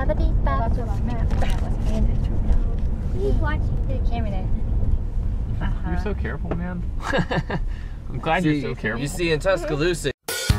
He's watching the camera. You're so careful, man. I'm glad you're so careful. You see, in Tuscaloosa.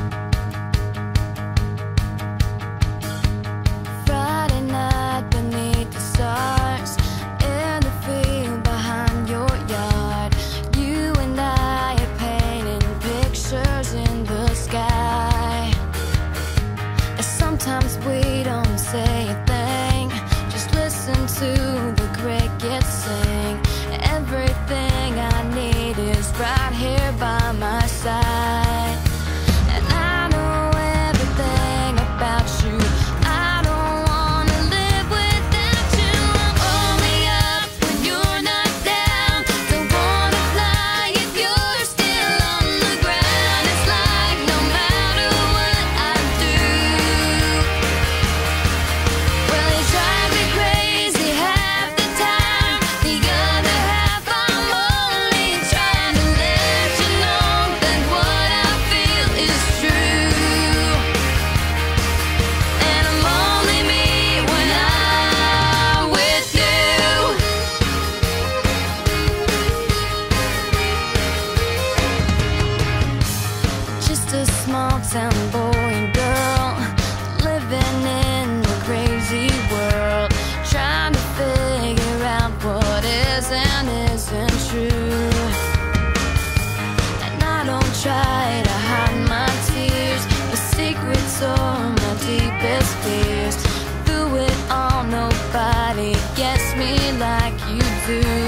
Friday night beneath the stars, in the field behind your yard, you and I are painting pictures in the sky. And sometimes we don't say a thing, just listen to the crickets sing. Everything I need is right here by my side. And I know everything about you. I don't wanna live without you. I'm only up when you're not down. Don't wanna fly if you're still on the ground. It's like no matter what I do, well, you drive me crazy half the time. The other half I'm only trying to let you know that what I feel is true. And I'm only me when I'm with you. Just a small town boy and girl living in a crazy world, trying to figure out what is and isn't true. And I don't try to hide my tears, the secrets are my deepest fears. Through it all, nobody gets me like you do.